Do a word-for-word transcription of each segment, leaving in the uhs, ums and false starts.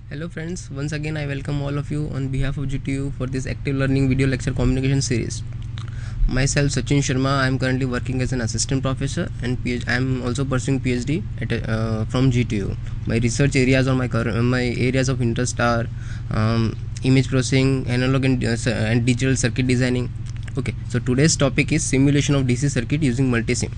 Hello friends, once again I welcome all of you on behalf of G T U for this active learning video lecture communication series. Myself Sachin Sharma, I am currently working as an assistant professor and I am also pursuing PhD at uh, from G T U. My research areas or my my areas of interest are um, image processing, analog and, uh, and digital circuit designing. Okay, so today's topic is simulation of D C circuit using multisim.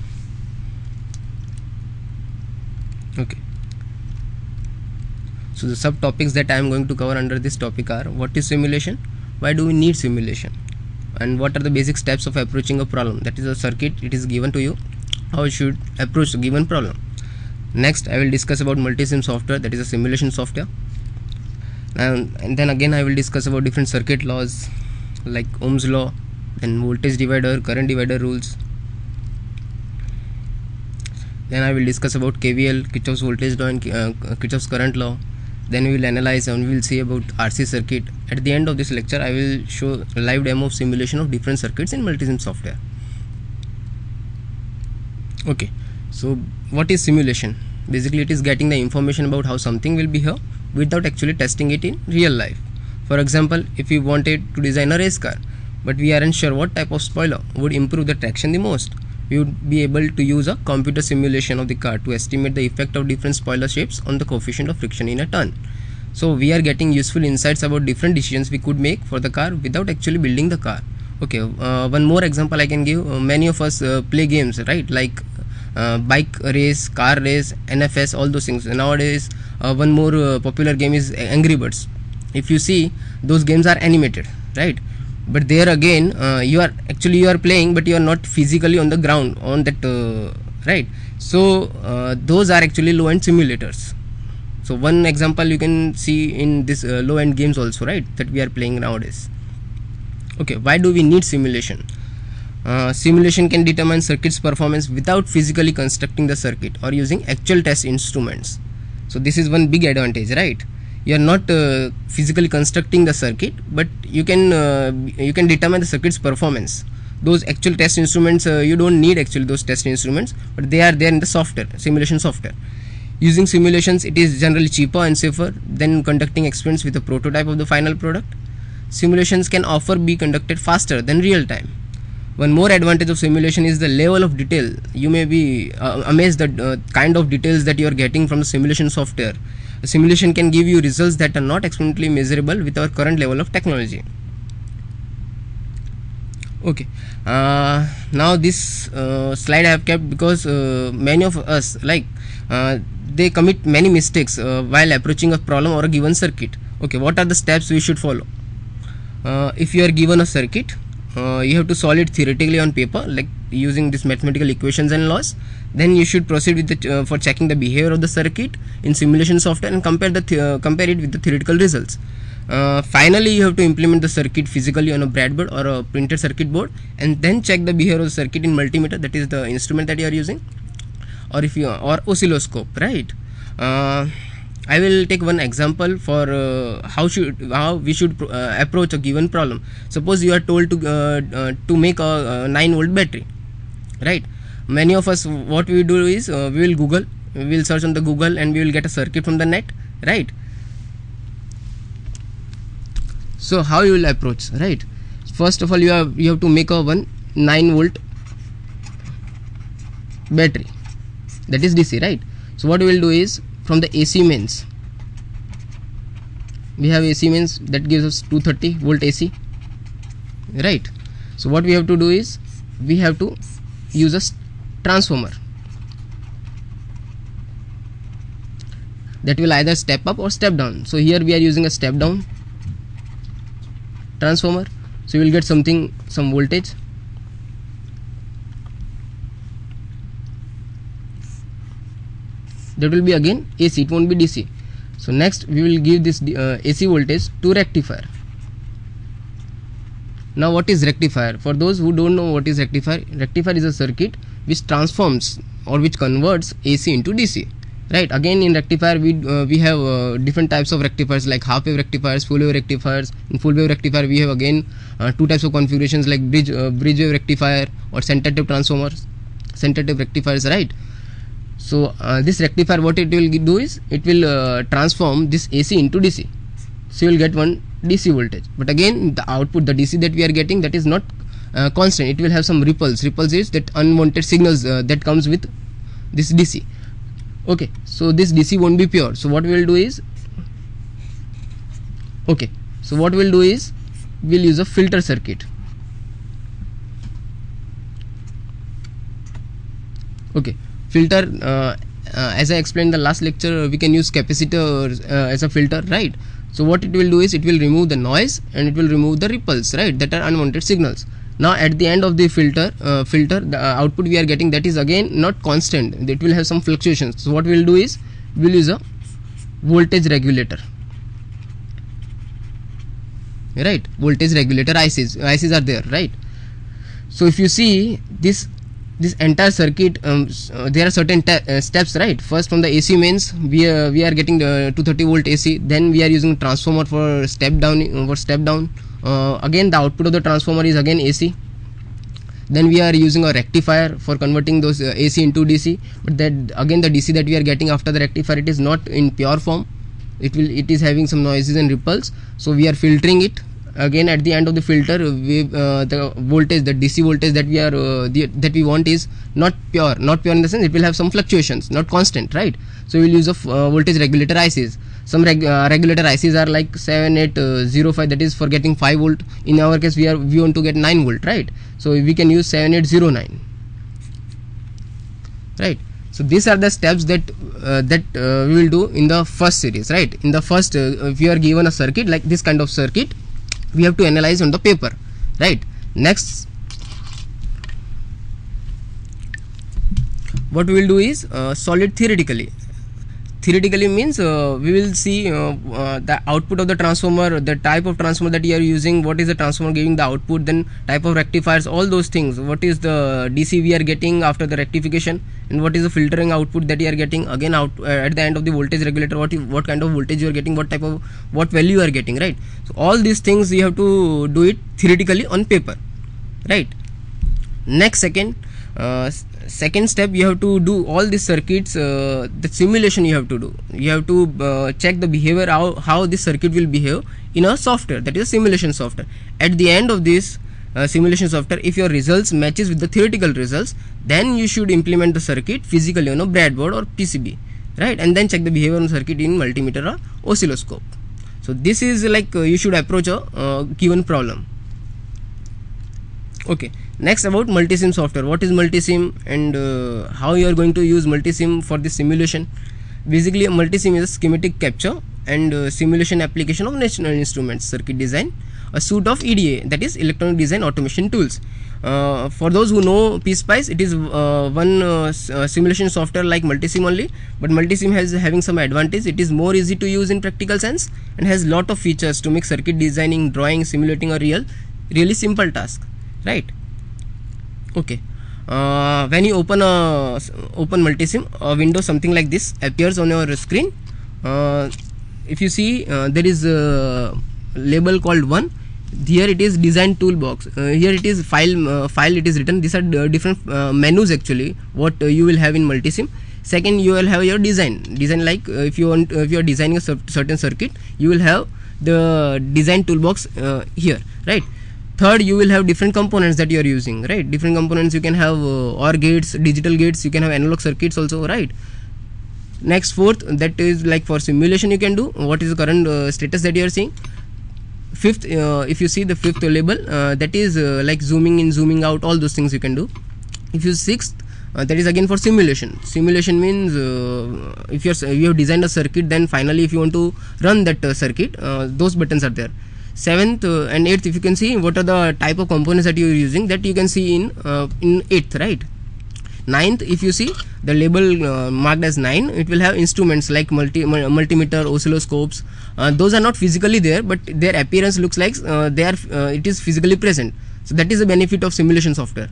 Okay. So the subtopics that I am going to cover under this topic are: what is simulation, why do we need simulation, and what are the basic steps of approaching a problem. That is a circuit, it is given to you, how you should approach a given problem. Next I will discuss about multisim software, that is a simulation software, and, and then again I will discuss about different circuit laws like Ohm's law, then voltage divider, current divider rules. Then I will discuss about K V L, Kirchhoff's voltage law, and uh, Kirchhoff's current law. Then we will analyze and we will see about R C circuit. At the end of this lecture I will show a live demo of simulation of different circuits in multisim software. Okay, so what is simulation? Basically it is getting the information about how something will behave without actually testing it in real life. For example, if we wanted to design a race car but we aren't sure what type of spoiler would improve the traction the most, we would be able to use a computer simulation of the car to estimate the effect of different spoiler shapes on the coefficient of friction in a turn. So we are getting useful insights about different decisions we could make for the car without actually building the car. Okay, uh, one more example I can give. Uh, many of us uh, play games, right? Like uh, bike race, car race, N F S, all those things. Nowadays uh, one more uh, popular game is Angry Birds. If you see, those games are animated, right? But there again uh, you are actually you are playing but you are not physically on the ground on that uh, right. So uh, those are actually low end simulators. So one example you can see in this uh, low end games also, right, that we are playing nowadays. Okay, why do we need simulation? Uh, simulation can determine circuit's performance without physically constructing the circuit or using actual test instruments. So this is one big advantage, right? You are not uh, physically constructing the circuit, but you can uh, you can determine the circuit's performance. Those actual test instruments, uh, you don't need actually those test instruments, but they are there in the software, simulation software. Using simulations, it is generally cheaper and safer than conducting experiments with a prototype of the final product. Simulations can often be conducted faster than real time. One more advantage of simulation is the level of detail. You may be uh, amazed at the uh, kind of details that you are getting from the simulation software. A simulation can give you results that are not experimentally measurable with our current level of technology. Okay, uh, now this uh, slide I have kept because uh, many of us like uh, they commit many mistakes uh, while approaching a problem or a given circuit. Okay, what are the steps we should follow? Uh, if you are given a circuit, uh, you have to solve it theoretically on paper, like using these mathematical equations and laws. Then you should proceed with the uh, for checking the behavior of the circuit in simulation software and compare the th uh, compare it with the theoretical results. Uh, finally, you have to implement the circuit physically on a breadboard or a printed circuit board, and then check the behavior of the circuit in multimeter, that is the instrument that you are using, or if you or oscilloscope, right? Uh, I will take one example for uh, how should how we should uh, approach a given problem. Suppose you are told to uh, uh, to make a, a nine volt battery, right? Many of us, what we do is uh, we will Google, we will search on the Google, and we will get a circuit from the net, right? So how you will approach, right? First of all, you have you have to make a one nine volt battery, that is D C, right? So what we will do is, from the A C mains, we have A C mains that gives us two hundred thirty volt A C, right? So what we have to do is we have to use a transformer that will either step up or step down. So here we are using a step down transformer, so you will get something, some voltage. That will be again A C, it won't be D C. So next we will give this uh, A C voltage to rectifier. Now what is rectifier? For those who don't know what is rectifier, rectifier is a circuit which transforms or which converts A C into D C, right? Again, in rectifier we uh, we have uh, different types of rectifiers, like half wave rectifiers, full wave rectifiers. In full wave rectifier we have again uh, two types of configurations, like bridge uh, bridge wave rectifier or center tube transformers, center tube rectifiers, right? So uh, this rectifier, what it will do is it will uh, transform this A C into D C. So you will get one D C voltage, but again the output, the D C that we are getting, that is not uh, constant. It will have some ripples. Ripples is that unwanted signals uh, that comes with this D C. Okay, so this D C won't be pure. So what we will do is, okay, so what we'll do is we'll use a filter circuit. Okay, filter, uh, uh, as I explained in the last lecture, we can use capacitor uh, as a filter, right? So what it will do is it will remove the noise and it will remove the ripples, right, that are unwanted signals. Now at the end of the filter uh, filter the uh, output we are getting, that is again not constant, it will have some fluctuations. So what we will do is we will use a voltage regulator, right? Voltage regulator I Cs, I Cs are there, right? So if you see this this entire circuit, um, uh, there are certain uh, steps, right? First, from the A C mains we are we are getting the two thirty volt A C, then we are using transformer for step down uh, for step down. Uh, again the output of the transformer is again A C. Then we are using a rectifier for converting those uh, A C into D C, but that again the D C that we are getting after the rectifier, it is not in pure form. It will it is having some noises and ripples, so we are filtering it. Again at the end of the filter, we, uh, the voltage, the D C voltage that we are uh, the, that we want is not pure, not pure in the sense it will have some fluctuations, not constant, right? So we will use a uh, voltage regulator I Cs. Some reg uh, regulator I Cs are like seven eight zero five, that is for getting five volt. In our case we are we want to get nine volt, right? So we can use seven eight zero nine, right? So these are the steps that uh, that uh, we will do in the first series, right? In the first, uh, if you are given a circuit like this kind of circuit, we have to analyze on the paper, right? Next, what we will do is uh, solve it theoretically. Theoretically means uh, we will see uh, uh, the output of the transformer, the type of transformer that you are using, what is the transformer giving the output, then type of rectifiers, all those things. What is the D C we are getting after the rectification, and what is the filtering output that you are getting. Again, out uh, at the end of the voltage regulator, what you, what kind of voltage you are getting, what type of what value you are getting, right? So all these things you have to do it theoretically on paper, right? Next, second. Uh, second step, you have to do all these circuits, uh, the simulation you have to do. You have to uh, check the behavior, how, how this circuit will behave in a software, that is a simulation software. At the end of this uh, simulation software, if your results matches with the theoretical results, then you should implement the circuit physically on a breadboard or P C B, right? And then check the behavior on circuit in multimeter or oscilloscope. So this is like uh, you should approach a uh, given problem. Okay, next about multisim software. What is multisim and uh, how you are going to use multisim for this simulation? Basically, a multisim is a schematic capture and uh, simulation application of National Instruments circuit design, a suite of E D A, that is electronic design automation tools. Uh, for those who know P SPICE, it is uh, one uh, uh, simulation software like multisim only, but multisim has having some advantage. It is more easy to use in practical sense and has lot of features to make circuit designing, drawing, simulating a real, really simple task. Right? Okay. Uh, when you open a open multisim, a window something like this appears on your screen. Uh, if you see, uh, there is a label called one. Here it is design toolbox. Uh, here it is file. Uh, file it is written. These are uh, different uh, menus actually. What uh, you will have in multisim. Second, you will have your design. Design like uh, if you want, uh, if you are designing a certain circuit, you will have the design toolbox uh, here, right? Third, you will have different components that you are using, right? Different components, you can have uh, OR gates, digital gates, you can have analog circuits also, right? Next, fourth, that is like for simulation you can do. What is the current uh, status that you are seeing? Fifth, uh, if you see the fifth label, uh, that is uh, like zooming in, zooming out, all those things you can do. If you sixth, uh, that is again for simulation. Simulation means uh, if you're, you have designed a circuit, then finally if you want to run that uh, circuit, uh, those buttons are there. Seventh uh, and eighth, if you can see what are the type of components that you are using, that you can see in uh, in eighth, right? Ninth, if you see the label uh, marked as nine, it will have instruments like multi multimeter, oscilloscopes. Uh, those are not physically there, but their appearance looks like uh, they are uh, it is physically present. So that is the benefit of simulation software,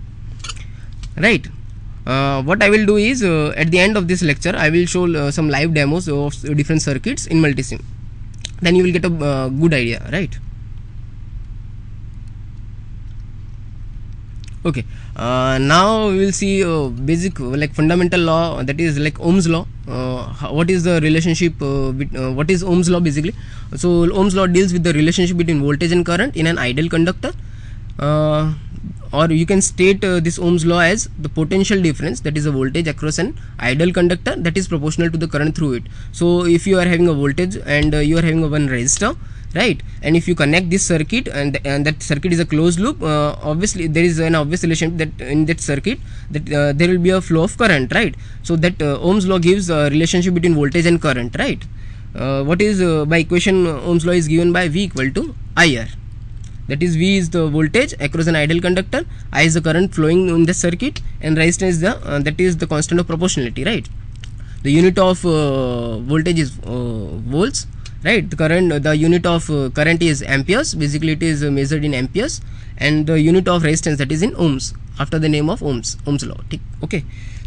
right? Uh, what I will do is uh, at the end of this lecture, I will show uh, some live demos of different circuits in multisim. Then you will get a uh, good idea, right? Okay, uh, now we will see uh, basic uh, like fundamental law, that is like Ohm's law. Uh, how, what is the relationship uh, with, uh, what is Ohm's law basically? So Ohm's law deals with the relationship between voltage and current in an ideal conductor, uh, or you can state uh, this Ohm's law as the potential difference, that is a voltage across an ideal conductor, that is proportional to the current through it. So if you are having a voltage and uh, you are having a one resistor, right, and if you connect this circuit and, and that circuit is a closed loop, uh, obviously there is an obvious relation that in that circuit that uh, there will be a flow of current, right? So that uh, Ohm's law gives a relationship between voltage and current, right? Uh, what is uh, by equation uh, Ohm's law is given by V equal to I R, that is V is the voltage across an ideal conductor, I is the current flowing in the circuit, and resistance is the uh, that is the constant of proportionality, right? The unit of uh, voltage is uh, volts, right? The current, the unit of uh, current is amperes, basically it is uh, measured in amperes, and the unit of resistance, that is in ohms, after the name of ohms, Ohm's law. Okay,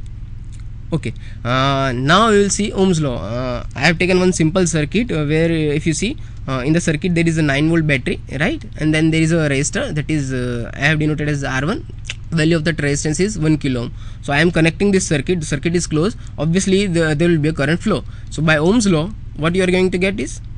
okay. Uh, now we will see Ohm's law. uh, I have taken one simple circuit uh, where uh, if you see uh, in the circuit there is a nine volt battery, right, and then there is a resistor, that is uh, I have denoted as R one. Value of that resistance is one kilo ohm. So I am connecting this circuit, the circuit is closed, obviously the, there will be a current flow. So by Ohm's law, what you are going to get is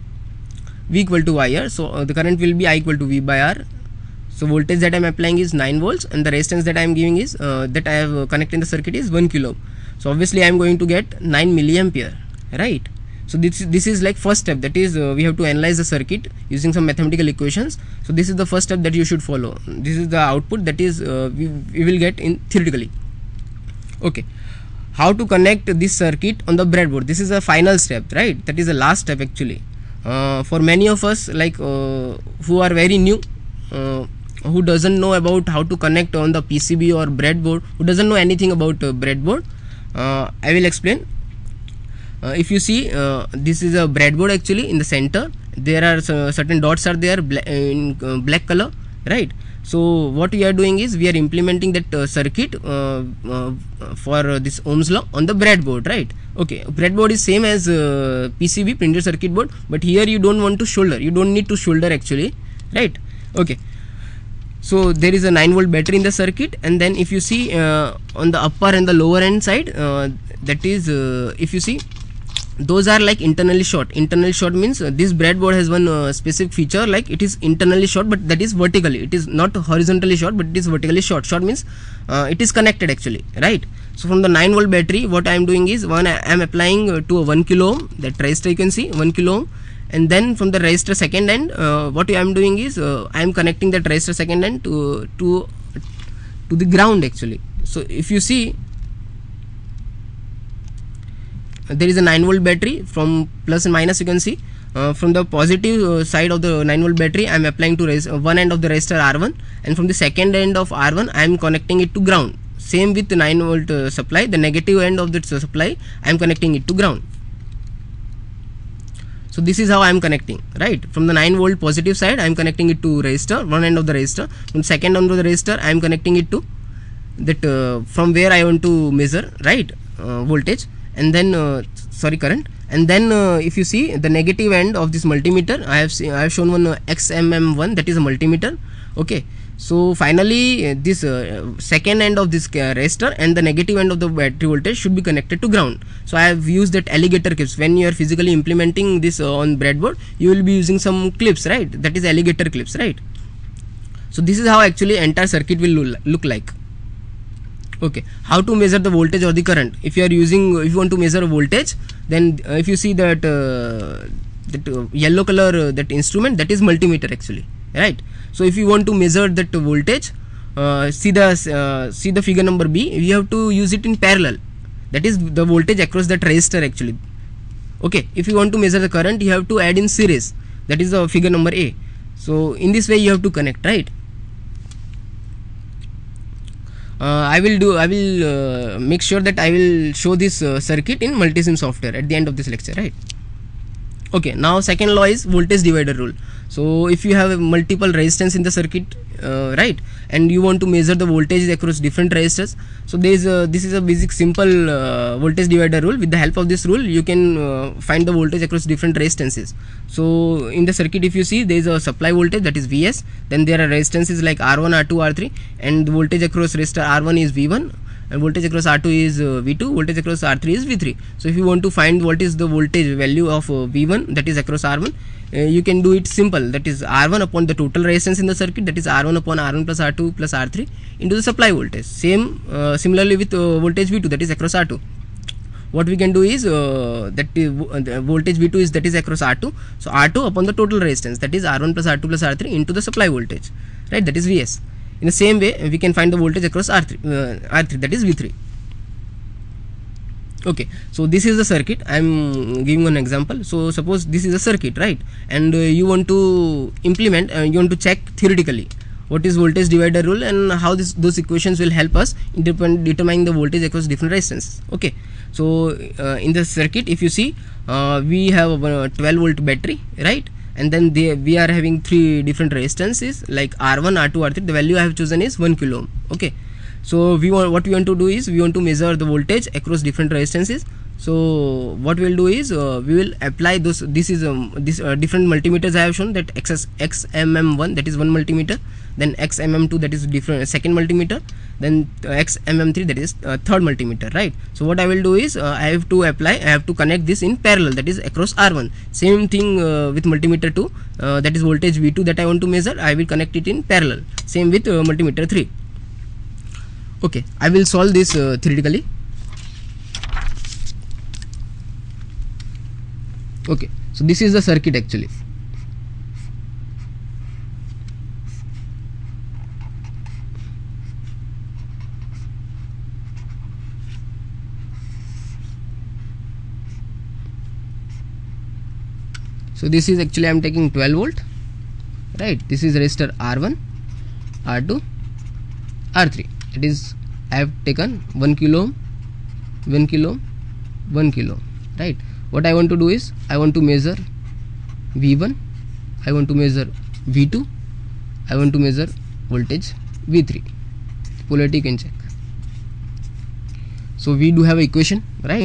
V equal to I R. So uh, the current will be I equal to V by R. So voltage that I am applying is nine volts, and the resistance that I am giving is uh, that I have uh, connected in the circuit is one kilo ohm. So obviously I am going to get nine milliampere, right? So this this is like first step, that is uh, we have to analyze the circuit using some mathematical equations. So this is the first step that you should follow. This is the output that is uh, we, we will get in theoretically. Okay, how to connect this circuit on the breadboard? This is a final step, right? That is the last step actually. Uh, for many of us, like uh, who are very new, uh, who doesn't know about how to connect on the P C B or breadboard, who doesn't know anything about uh, breadboard, uh, I will explain. Uh, if you see, uh, this is a breadboard actually. In the center there are uh, certain dots are there bla in uh, black color, right? So what we are doing is we are implementing that uh, circuit uh, uh, for uh, this Ohm's law on the breadboard, right? Okay, breadboard is same as uh, P C B, printed circuit board, but here you don't want to solder, you don't need to solder actually, right? Okay, so there is a nine volt battery in the circuit, and then if you see uh, on the upper and the lower end side, uh, that is uh, if you see, those are like internally short. Internally short means uh, this breadboard has one uh, specific feature, like it is internally short, but that is vertically, it is not horizontally short, but it is vertically short. Short means uh, it is connected actually, right? So from the nine volt battery, what I am doing is, one I am applying uh, to a one kilo ohm, that resistor you can see one kilo ohm, and then from the resistor second end, uh, what I am doing is uh, I am connecting that resistor second end to to to the ground actually. So if you see, there is a nine volt battery, from plus and minus you can see. Uh, from the positive uh, side of the nine volt battery, I am applying to res uh, one end of the resistor R one, and from the second end of R one I am connecting it to ground. Same with the nine volt uh, supply, the negative end of the uh, supply I am connecting it to ground. So this is how I am connecting, right? From the nine volt positive side I am connecting it to resistor, one end of the resistor. From second end of the resistor I am connecting it to that uh, from where I want to measure, right, uh, voltage, and then uh, sorry current, and then uh, if you see the negative end of this multimeter, I have see, I have shown one uh, X M M one, that is a multimeter. Okay, so finally uh, this uh, second end of this uh, resistor and the negative end of the battery voltage should be connected to ground. So I have used that alligator clips. When you are physically implementing this uh, on breadboard, you will be using some clips, right? That is alligator clips, right? So this is how actually entire circuit will look like. Okay, how to measure the voltage or the current? If you are using, if you want to measure a voltage, then uh, if you see that uh, that uh, yellow color uh, that instrument, that is multimeter actually, right? So if you want to measure that voltage, uh, see the uh, see the figure number B, you have to use it in parallel. That is the voltage across that resistor actually. Okay, if you want to measure the current, you have to add in series. That is the figure number A. So in this way you have to connect, right? Uh, I will do. I will uh, make sure that I will show this uh, circuit in Multisim software at the end of this lecture, right? Okay, now second law is voltage divider rule. So if you have multiple resistance in the circuit, uh, right, and you want to measure the voltage across different resistors, so there is a, this is a basic simple uh, voltage divider rule. With the help of this rule, you can uh, find the voltage across different resistances. So in the circuit, if you see, there is a supply voltage, that is V S, then there are resistances like R one, R two, R three, and the voltage across resistor R one is V one, and voltage across R two is uh, V two, voltage across R three is V three. So if you want to find what is the voltage value of uh, V one, that is across R one, uh, you can do it simple, that is R one upon the total resistance in the circuit, that is R one upon R one plus R two plus R three into the supply voltage. Same uh, similarly with uh, voltage V two, that is across R two. What we can do is uh, that uh, the voltage V two is that is across R two, so R two upon the total resistance, that is R one plus R two plus R three into the supply voltage, right, that is V S. In the same way, we can find the voltage across R three, uh, R three, that is V three. Okay, so this is the circuit. I am giving an example. So suppose this is a circuit, right, and uh, you want to implement, uh, you want to check theoretically what is voltage divider rule and how this those equations will help us in determining the voltage across different resistances. Okay, so uh, in the circuit, if you see, uh, we have a twelve volt battery, right, and then they, we are having three different resistances like R one, R two, R three. The value I have chosen is one kilo ohm. Okay, so we want, what we want to do is we want to measure the voltage across different resistances. So what we will do is uh, we will apply those. This is um, this uh, different multimeters I have shown, that X X M M one, that is one multimeter, then X M M two, that is different uh, second multimeter, then uh, X M M three, that is uh, third multimeter, right. So what I will do is uh, I have to apply I have to connect this in parallel, that is across R one. Same thing uh, with multimeter two, uh, that is voltage V two that I want to measure, I will connect it in parallel. Same with uh, multimeter three. Okay, I will solve this uh, theoretically. Okay, so this is the circuit actually. So this is actually I am taking twelve volt, right. This is resistor R one, R two, R three. It is I have taken one kilo ohm, one kilo ohm, one kilo ohm, right. What I want to do is I want to measure V one, I want to measure V two, I want to measure voltage V three. Polarity you can check. So we do have an equation, right.